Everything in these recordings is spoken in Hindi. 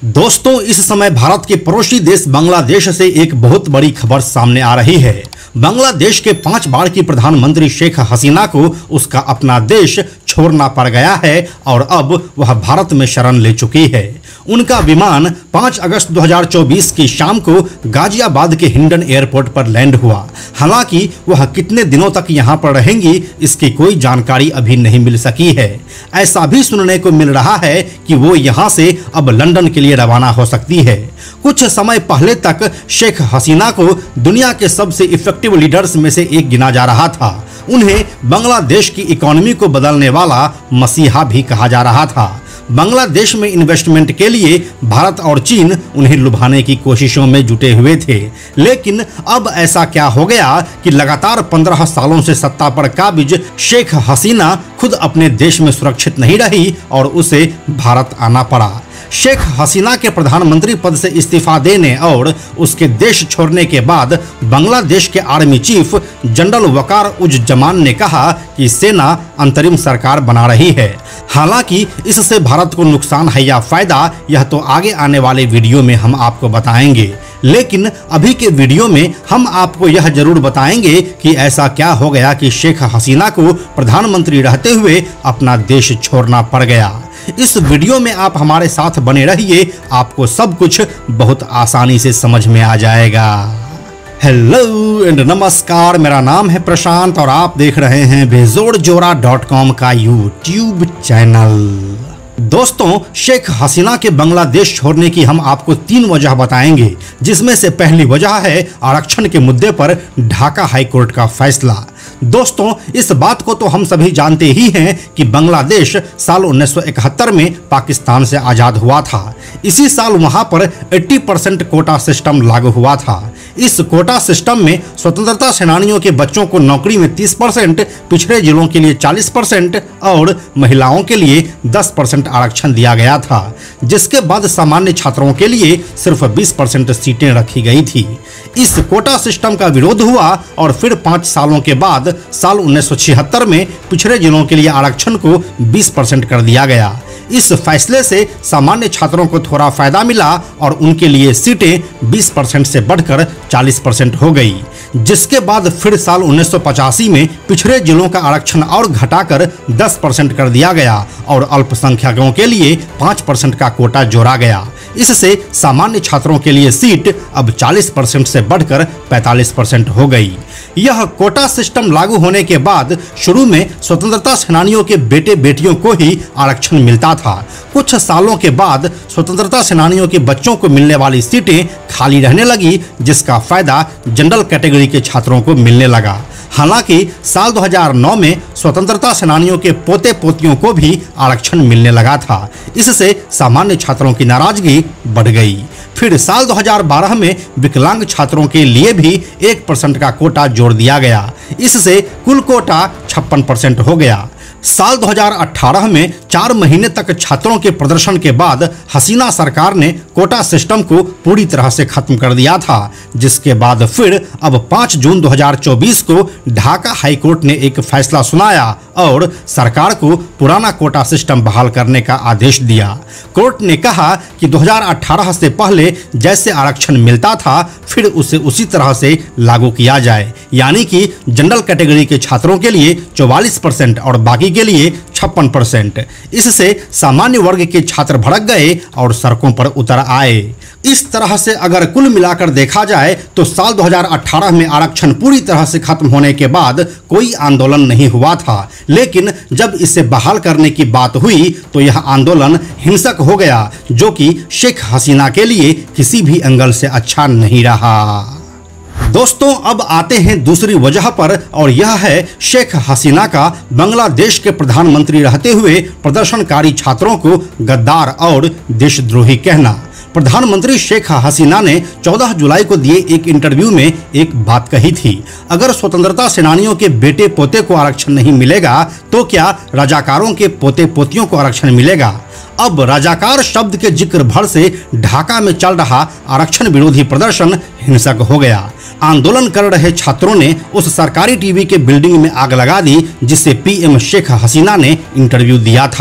दोस्तों, इस समय भारत के पड़ोसी देश बांग्लादेश से एक बहुत बड़ी खबर सामने आ रही है। बांग्लादेश के 5 बार की प्रधानमंत्री शेख हसीना को उसका अपना देश छोड़ना पड़ गया है और अब वह भारत में शरण ले चुकी है। उनका विमान 5 अगस्त 2024 की शाम को गाजियाबाद के हिंडन एयरपोर्ट पर लैंड हुआ। हालांकि वह कितने दिनों तक यहां पर रहेंगी, इसकी कोई जानकारी अभी नहीं मिल सकी है। ऐसा भी सुनने को मिल रहा है कि वो यहां से अब लंदन के लिए रवाना हो सकती है। कुछ समय पहले तक शेख हसीना को दुनिया के सबसे इफेक्टिव लीडर्स में से एक गिना जा रहा था। उन्हें बांग्लादेश की इकोनॉमी को बदलने वाला मसीहा भी कहा जा रहा था। बांग्लादेश में इन्वेस्टमेंट के लिए भारत और चीन उन्हें लुभाने की कोशिशों में जुटे हुए थे। लेकिन अब ऐसा क्या हो गया कि लगातार 15 सालों से सत्ता पर काबिज शेख हसीना खुद अपने देश में सुरक्षित नहीं रही और उसे भारत आना पड़ा। शेख हसीना के प्रधानमंत्री पद से इस्तीफा देने और उसके देश छोड़ने के बाद बांग्लादेश के आर्मी चीफ जनरल वकार उज जमान ने कहा कि सेना अंतरिम सरकार बना रही है। हालांकि इससे भारत को नुकसान है या फायदा, यह तो आगे आने वाले वीडियो में हम आपको बताएंगे। लेकिन अभी के वीडियो में हम आपको यह जरूर बताएंगे कि ऐसा क्या हो गया कि शेख हसीना को प्रधानमंत्री रहते हुए अपना देश छोड़ना पड़ गया। इस वीडियो में आप हमारे साथ बने रहिए, आपको सब कुछ बहुत आसानी से समझ में आ जाएगा। हेलो एंड नमस्कार, मेरा नाम है प्रशांत और आप देख रहे हैं बेजोड़जोड़ा.com का यूट्यूब चैनल। दोस्तों, शेख हसीना के बांग्लादेश छोड़ने की हम आपको 3 वजह बताएंगे, जिसमें से पहली वजह है आरक्षण के मुद्दे पर ढाका हाईकोर्ट का फैसला। दोस्तों, इस बात को तो हम सभी जानते ही हैं कि बांग्लादेश साल 1971 में पाकिस्तान से आज़ाद हुआ था। इसी साल वहां पर 80% कोटा सिस्टम लागू हुआ था। इस कोटा सिस्टम में स्वतंत्रता सेनानियों के बच्चों को नौकरी में 30%, पिछड़े जिलों के लिए 40% और महिलाओं के लिए 10% आरक्षण दिया गया था, जिसके बाद सामान्य छात्रों के लिए सिर्फ 20% सीटें रखी गई थी। इस कोटा सिस्टम का विरोध हुआ और फिर 5 सालों के बाद साल 1976 में पिछड़े जिलों के लिए आरक्षण को 20% कर दिया गया। इस फैसले से सामान्य छात्रों को थोड़ा फायदा मिला और उनके लिए सीटें 20% से बढ़कर 40% हो गई, जिसके बाद फिर साल 1985 में पिछड़े जिलों का आरक्षण और घटाकर 10% कर दिया गया और अल्पसंख्यकों के लिए 5% का कोटा जोड़ा गया। इससे सामान्य छात्रों के लिए सीट अब 40% से बढ़कर 45% हो गई। यह कोटा सिस्टम लागू होने के बाद शुरू में स्वतंत्रता सेनानियों के बेटे बेटियों को ही आरक्षण मिलता था। कुछ सालों के बाद स्वतंत्रता सेनानियों के बच्चों को मिलने वाली सीटें खाली रहने लगी, जिसका फायदा जनरल कैटेगरी के छात्रों को मिलने लगा। हालांकि साल 2009 में स्वतंत्रता सेनानियों के पोते पोतियों को भी आरक्षण मिलने लगा था। इससे सामान्य छात्रों की नाराजगी बढ़ गई। फिर साल 2012 में विकलांग छात्रों के लिए भी 1% का कोटा जोड़ दिया गया। इससे कुल कोटा 56% हो गया। साल 2018 में 4 महीने तक छात्रों के प्रदर्शन के बाद हसीना सरकार ने कोटा सिस्टम को पूरी तरह से खत्म कर दिया था, जिसके बाद फिर अब 5 जून 2024 को ढाका हाईकोर्ट ने एक फैसला सुनाया और सरकार को पुराना कोटा सिस्टम बहाल करने का आदेश दिया। कोर्ट ने कहा कि 2018 से पहले जैसे आरक्षण मिलता था फिर उसे उसी तरह से लागू किया जाए, यानी कि जनरल कैटेगरी के छात्रों के लिए 44% और बाकी के लिए 56%। इससे सामान्य वर्ग के छात्र भड़क गए और सड़कों पर उतर आए। इस तरह से अगर कुल मिलाकर देखा जाए तो साल 2018 में आरक्षण पूरी तरह से खत्म होने के बाद कोई आंदोलन नहीं हुआ था, लेकिन जब इसे बहाल करने की बात हुई तो यह आंदोलन हिंसक हो गया, जो कि शेख हसीना के लिए किसी भी एंगल से अच्छा नहीं रहा। दोस्तों, अब आते हैं दूसरी वजह पर और यह है शेख हसीना का बांग्लादेश के प्रधानमंत्री रहते हुए प्रदर्शनकारी छात्रों को गद्दार और देशद्रोही कहना। प्रधानमंत्री शेख हसीना ने 14 जुलाई को दिए एक इंटरव्यू में एक बात कही थी, अगर स्वतंत्रता सेनानियों के बेटे पोते को आरक्षण नहीं मिलेगा तो क्या रजाकारों के पोते पोतियों को आरक्षण मिलेगा। अब रजाकार शब्द के जिक्र भर से ढाका में चल रहा आरक्षण विरोधी प्रदर्शन हिंसक हो गया। आंदोलन कर रहे छात्रों ने उस सरकारी टीवी के बिल्डिंग में आग लगा दी जिसे पीएम शेख हसीना ने इंटरव्यू दिया था।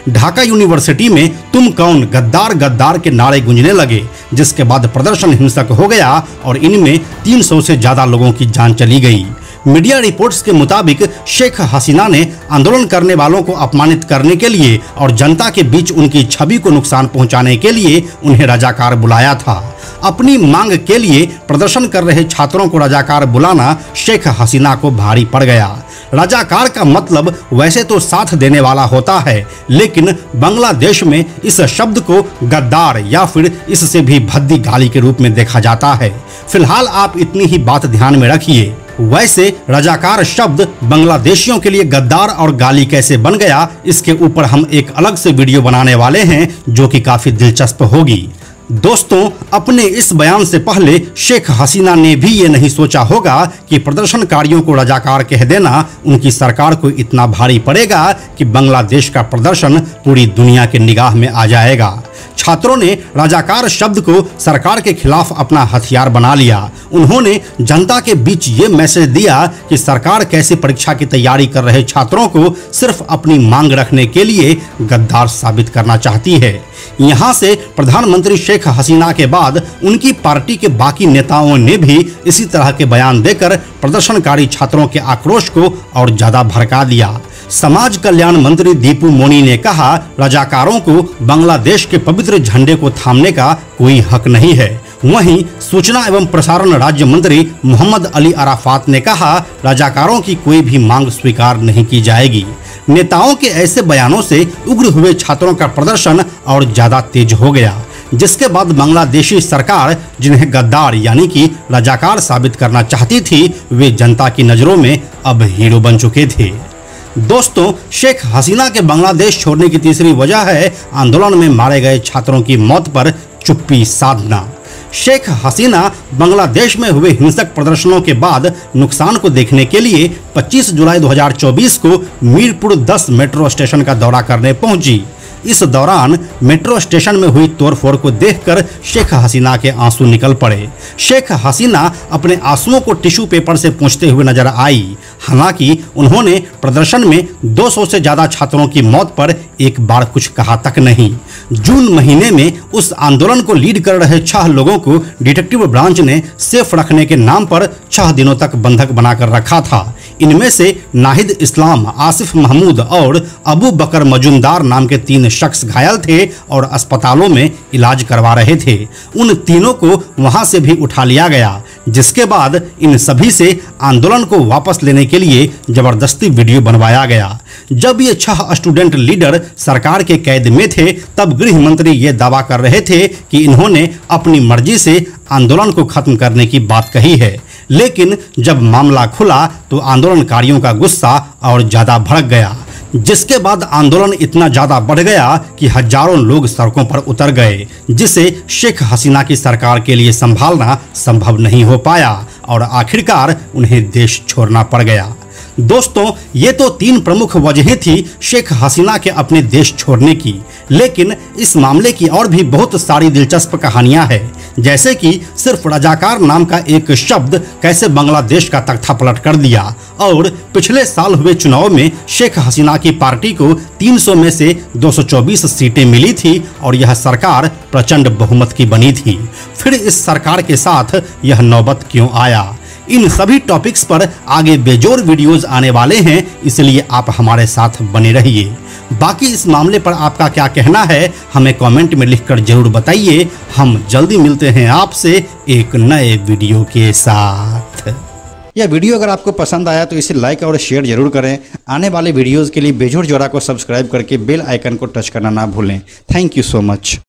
ढाका यूनिवर्सिटी में तुम कौन गद्दार गद्दार के नारे गूंजने लगे, जिसके बाद प्रदर्शन हिंसक हो गया और इनमें 300 से ज्यादा लोगों की जान चली गई। मीडिया रिपोर्ट्स के मुताबिक शेख हसीना ने आंदोलन करने वालों को अपमानित करने के लिए और जनता के बीच उनकी छवि को नुकसान पहुंचाने के लिए उन्हें रजाकार बुलाया था। अपनी मांग के लिए प्रदर्शन कर रहे छात्रों को रजाकार बुलाना शेख हसीना को भारी पड़ गया। रजाकार का मतलब वैसे तो साथ देने वाला होता है, लेकिन बांग्लादेश में इस शब्द को गद्दार या फिर इससे भी भद्दी गाली के रूप में देखा जाता है। फिलहाल आप इतनी ही बात ध्यान में रखिए। वैसे रजाकार शब्द बांग्लादेशियों के लिए गद्दार और गाली कैसे बन गया, इसके ऊपर हम एक अलग से वीडियो बनाने वाले हैं जो कि काफी दिलचस्प होगी। दोस्तों, अपने इस बयान से पहले शेख हसीना ने भी ये नहीं सोचा होगा कि प्रदर्शनकारियों को रजाकार कह देना उनकी सरकार को इतना भारी पड़ेगा कि बांग्लादेश का प्रदर्शन पूरी दुनिया के निगाह में आ जाएगा। छात्रों ने रजाकार शब्द को सरकार के खिलाफ अपना हथियार बना लिया। उन्होंने जनता के बीच ये मैसेज दिया कि सरकार कैसे परीक्षा की तैयारी कर रहे छात्रों को सिर्फ अपनी मांग रखने के लिए गद्दार साबित करना चाहती है। यहाँ से प्रधानमंत्री शेख हसीना के बाद उनकी पार्टी के बाकी नेताओं ने भी इसी तरह के बयान देकर प्रदर्शनकारी छात्रों के आक्रोश को और ज्यादा भड़का दिया। समाज कल्याण मंत्री दीपू मोनी ने कहा, रजाकारों को बांग्लादेश के पवित्र झंडे को थामने का कोई हक नहीं है। वहीं सूचना एवं प्रसारण राज्य मंत्री मोहम्मद अली अराफात ने कहा, रजाकारों की कोई भी मांग स्वीकार नहीं की जाएगी। नेताओं के ऐसे बयानों से उग्र हुए छात्रों का प्रदर्शन और ज्यादा तेज हो गया, जिसके बाद बांग्लादेशी सरकार जिन्हें गद्दार यानी कि रजाकार साबित करना चाहती थी, वे जनता की नजरों में अब हीरो बन चुके थे। दोस्तों, शेख हसीना के बांग्लादेश छोड़ने की तीसरी वजह है आंदोलन में मारे गए छात्रों की मौत पर चुप्पी साधना। शेख हसीना बांग्लादेश में हुए हिंसक प्रदर्शनों के बाद नुकसान को देखने के लिए 25 जुलाई 2024 को मीरपुर 10 मेट्रो स्टेशन का दौरा करने पहुंची। इस दौरान मेट्रो स्टेशन में हुई तोड़फोड़ को देखकर शेख हसीना के आंसू निकल पड़े। शेख हसीना अपने आंसुओं को टिश्यू पेपर से पोंछते हुए नजर आई। हालांकि उन्होंने प्रदर्शन में 200 से ज्यादा छात्रों की मौत पर एक बार कुछ कहा तक नहीं। जून महीने में उस आंदोलन को लीड कर रहे 6 लोगों को डिटेक्टिव ब्रांच ने सेफ रखने के नाम पर 6 दिनों तक बंधक बनाकर रखा था। इनमें से नाहिद इस्लाम, आसिफ महमूद और अबू बकर मजुमदार नाम के 3 शख्स घायल थे और अस्पतालों में इलाज करवा रहे थे। उन तीनों को वहां से भी उठा लिया गया, जिसके बाद इन सभी से आंदोलन को वापस लेने के लिए जबरदस्ती वीडियो बनवाया गया। जब ये 6 स्टूडेंट लीडर सरकार के कैद में थे, तब गृह मंत्री ये दावा कर रहे थे कि इन्होंने अपनी मर्जी से आंदोलन को खत्म करने की बात कही है। लेकिन जब मामला खुला तो आंदोलनकारियों का गुस्सा और ज्यादा भड़क गया, जिसके बाद आंदोलन इतना ज्यादा बढ़ गया कि हजारों लोग सड़कों पर उतर गए, जिसे शेख हसीना की सरकार के लिए संभालना संभव नहीं हो पाया और आखिरकार उन्हें देश छोड़ना पड़ गया। दोस्तों, ये तो 3 प्रमुख वजहें थी शेख हसीना के अपने देश छोड़ने की, लेकिन इस मामले की और भी बहुत सारी दिलचस्प कहानियां हैं, जैसे कि सिर्फ रजाकार नाम का एक शब्द कैसे बांग्लादेश का तख्ता पलट कर दिया और पिछले साल हुए चुनाव में शेख हसीना की पार्टी को 300 में से 224 सीटें मिली थी और यह सरकार प्रचंड बहुमत की बनी थी। फिर इस सरकार के साथ यह नौबत क्यों आया? इन सभी टॉपिक्स पर आगे बेजोड़ वीडियोस आने वाले हैं, इसलिए आप हमारे साथ बने रहिए। बाकी इस मामले पर आपका क्या कहना है, हमें कमेंट में लिखकर जरूर बताइए। हम जल्दी मिलते हैं आपसे एक नए वीडियो के साथ। यह वीडियो अगर आपको पसंद आया तो इसे लाइक और शेयर जरूर करें। आने वाले वीडियोस के लिए बेजोड़ जोड़ा को सब्सक्राइब करके बेल आइकन को टच करना ना भूलें। Thank you so much.